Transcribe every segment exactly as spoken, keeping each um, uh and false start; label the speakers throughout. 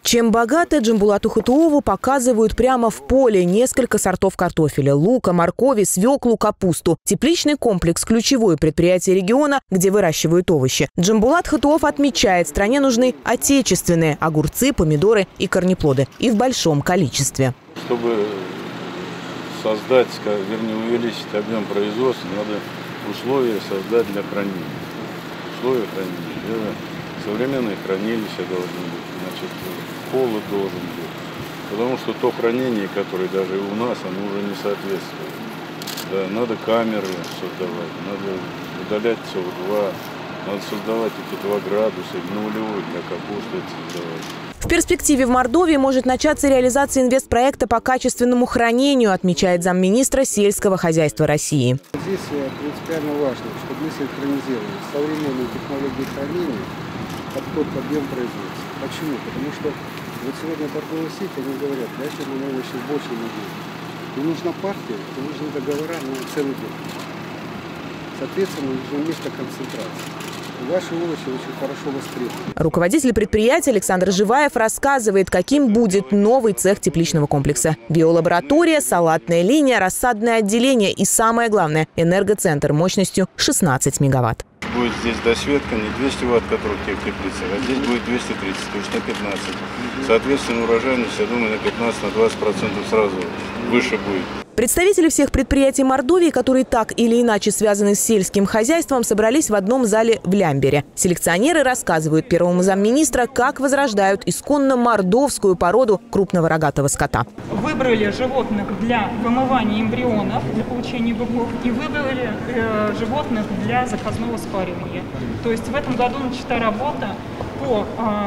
Speaker 1: Чем богато Джамбулату Хатуову показывают прямо в поле несколько сортов картофеля, лука, моркови, свеклу, капусту. Тепличный комплекс – ключевое предприятие региона, где выращивают овощи. Джамбулат Хатуов отмечает, стране нужны отечественные огурцы, помидоры и корнеплоды. И в большом количестве.
Speaker 2: Чтобы создать, вернее увеличить объем производства, надо условия создать для хранения. Условия хранения. Современные хранилища должны быть, значит, холод должен быть. Потому что то хранение, которое даже у нас, оно уже не соответствует. Да, надо камеры создавать, надо удалять С О два, надо создавать эти два градуса, нулевой для капусты создавать.
Speaker 1: В перспективе в Мордовии может начаться реализация инвестпроекта по качественному хранению, отмечает замминистра сельского хозяйства России.
Speaker 3: Здесь принципиально важно, чтобы мы синхронизировали современные технологии хранения под тот объем производства. Почему? Потому что вот сегодня торговые сети, они говорят, дайте нам овощи в большей неделе. И нужна партия, и нужны договора на целый год. Соответственно, нужно место концентрации. Ваши овощи очень хорошо востребованы.
Speaker 1: Руководитель предприятия Александр Живаев рассказывает, каким будет новый цех тепличного комплекса. Биолаборатория, салатная линия, рассадное отделение и, самое главное, энергоцентр мощностью шестнадцать мегаватт.
Speaker 2: Будет здесь досветка не двести ватт, которых в теплице, а здесь будет двести тридцать, то есть на пятнадцать. Соответственно, урожайность, я думаю, на пятнадцать-двадцать процентов сразу выше будет.
Speaker 1: Представители всех предприятий Мордовии, которые так или иначе связаны с сельским хозяйством, собрались в одном зале в Лямбере. Селекционеры рассказывают первому замминистра, как возрождают исконно мордовскую породу крупного рогатого скота.
Speaker 4: Выбрали животных для вымывания эмбрионов, для получения быков, и выбрали э, животных для заказного спаривания. То есть в этом году начата работа по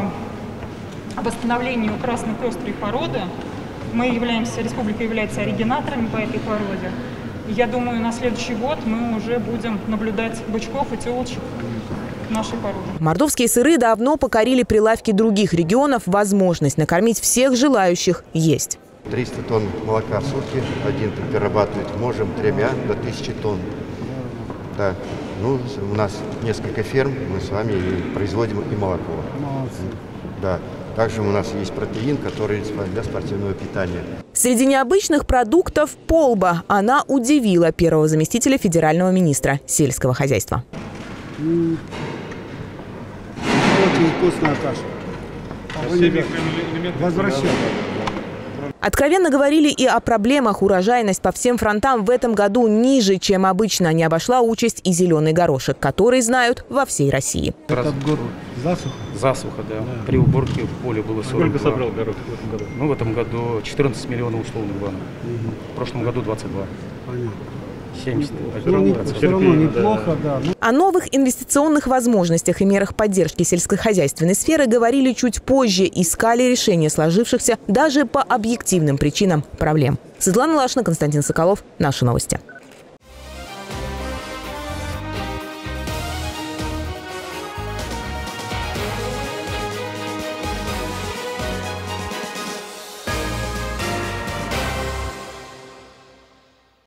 Speaker 4: э, восстановлению красной пестрой породы. Мы являемся, республика является оригинаторами по этой породе. Я думаю, на следующий год мы уже будем наблюдать бычков и телочек нашей породы.
Speaker 1: Мордовские сыры давно покорили прилавки других регионов. Возможность накормить всех желающих есть.
Speaker 5: триста тонн молока в сутки, один перерабатывать можем тремя до тысячи тонн. Да. Ну, у нас несколько ферм, мы с вами и производим и молоко. Да. Также у нас есть протеин, который для спортивного питания.
Speaker 1: Среди необычных продуктов – полба. Она удивила первого заместителя федерального министра сельского хозяйства.
Speaker 3: Очень вкусная каша. Возвращаем.
Speaker 1: Откровенно говорили и о проблемах. Урожайность по всем фронтам в этом году ниже, чем обычно. Не обошла участь и зеленый горошек, который знают во всей России.
Speaker 3: Этот год засуха?
Speaker 6: Засуха, да. да. При уборке в поле было сорок два.
Speaker 7: Сколько собрал горох в этом году?
Speaker 6: Ну, в этом году четырнадцать миллионов условных банок. Угу. В прошлом году двадцать два.
Speaker 3: Понятно.
Speaker 6: семьдесят.
Speaker 3: Все равно, все равно неплохо, да. да.
Speaker 1: О новых инвестиционных возможностях и мерах поддержки сельскохозяйственной сферы говорили чуть позже, искали решения сложившихся даже по объективным причинам проблем. Светлана Лашина, Константин Соколов. Наши новости.